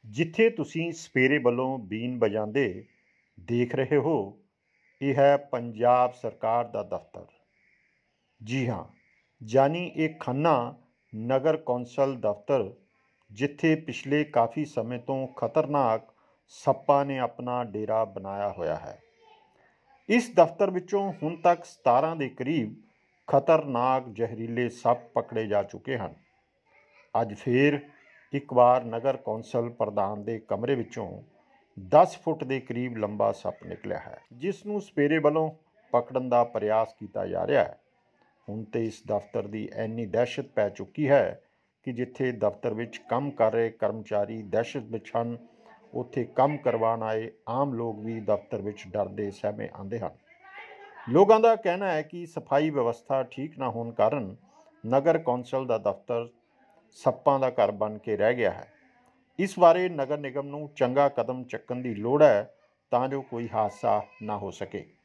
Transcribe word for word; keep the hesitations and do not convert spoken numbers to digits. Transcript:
ਜਿੱਥੇ ਤੁਸੀਂ ਸਪੇਰੇ ਵੱਲੋਂ ਬੀਨ ਵਜਾਉਂਦੇ ਦੇਖ ਰਹੇ ਹੋ, ਇਹ ਹੈ ਪੰਜਾਬ ਸਰਕਾਰ ਦਾ ਦਫ਼ਤਰ। ਜੀ ਹਾਂ, ਜਾਨੀ ਇਹ ਖੰਨਾ ਨਗਰ ਕੌਂਸਲ ਦਫ਼ਤਰ, ਜਿੱਥੇ ਪਿਛਲੇ ਕਾਫੀ ਸਮੇਂ ਤੋਂ ਖਤਰਨਾਕ ਸੱਪਾਂ ਨੇ ਆਪਣਾ ਡੇਰਾ ਬਣਾਇਆ ਹੋਇਆ ਹੈ। ਇਸ ਦਫ਼ਤਰ ਵਿੱਚੋਂ ਹੁਣ ਤੱਕ ਸਤਾਰਾਂ ਦੇ ਕਰੀਬ ਖਤਰਨਾਕ ਜ਼ਹਿਰੀਲੇ ਸੱਪ ਪਕੜੇ ਜਾ ਚੁੱਕੇ ਹਨ। ਅੱਜ ਫੇਰ ਇੱਕ ਵਾਰ ਨਗਰ ਕੌਂਸਲ ਪ੍ਰਧਾਨ ਦੇ ਕਮਰੇ ਵਿੱਚੋਂ ਦਸ ਫੁੱਟ ਦੇ ਕਰੀਬ ਲੰਬਾ ਸੱਪ ਨਿਕਲਿਆ ਹੈ, ਜਿਸ ਨੂੰ ਸਪੇਰੇ ਵੱਲੋਂ ਪਕੜਨ ਦਾ ਪ੍ਰਯਾਸ ਕੀਤਾ ਜਾ ਰਿਹਾ ਹੈ। ਹੁਣ ਤੇ ਇਸ ਦਫ਼ਤਰ ਦੀ ਇੰਨੀ ਦਹਿਸ਼ਤ ਪੈ ਚੁੱਕੀ ਹੈ ਕਿ ਜਿੱਥੇ ਦਫ਼ਤਰ ਵਿੱਚ ਕੰਮ ਕਰ ਰਹੇ ਕਰਮਚਾਰੀ ਦਹਿਸ਼ਤ ਵਿੱਚ ਹਨ, ਉੱਥੇ ਕੰਮ ਕਰਵਾਉਣ ਆਏ ਆਮ ਲੋਕ ਵੀ ਦਫ਼ਤਰ ਵਿੱਚ ਡਰਦੇ ਸਹਿਮੇ ਆਉਂਦੇ ਹਨ। ਲੋਕਾਂ ਦਾ ਕਹਿਣਾ ਹੈ ਕਿ ਸਫਾਈ ਵਿਵਸਥਾ ਠੀਕ ਨਾ ਹੋਣ ਕਾਰਨ ਨਗਰ ਕੌਂਸਲ ਦਾ ਦਫ਼ਤਰ ਸੱਪਾਂ ਦਾ ਘਰ ਬਣ ਕੇ ਰਹਿ ਗਿਆ ਹੈ। ਇਸ ਬਾਰੇ ਨਗਰ ਨਿਗਮ ਨੂੰ ਚੰਗਾ ਕਦਮ ਚੁੱਕਣ ਦੀ ਲੋੜ ਹੈ ਤਾਂ ਜੋ ਕੋਈ ਹਾਦਸਾ ਨਾ ਹੋ ਸਕੇ।